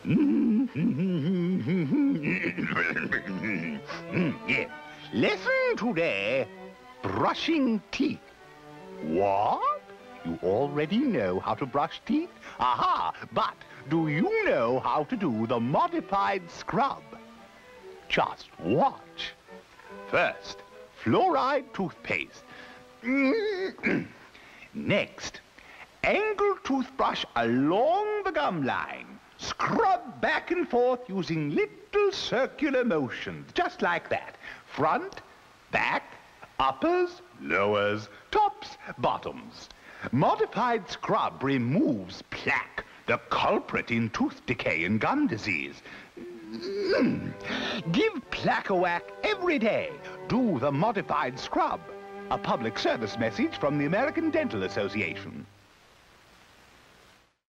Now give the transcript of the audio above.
Yes. Lesson today, brushing teeth. What? You already know how to brush teeth? Aha! But do you know how to do the modified scrub? Just watch. First, fluoride toothpaste. Next, angle toothbrush along the gum line. Scrub back and forth using little circular motions, just like that. Front, back, uppers, lowers, tops, bottoms. Modified scrub removes plaque, the culprit in tooth decay and gum disease. Give plaque a whack every day. Do the modified scrub. A public service message from the American Dental Association.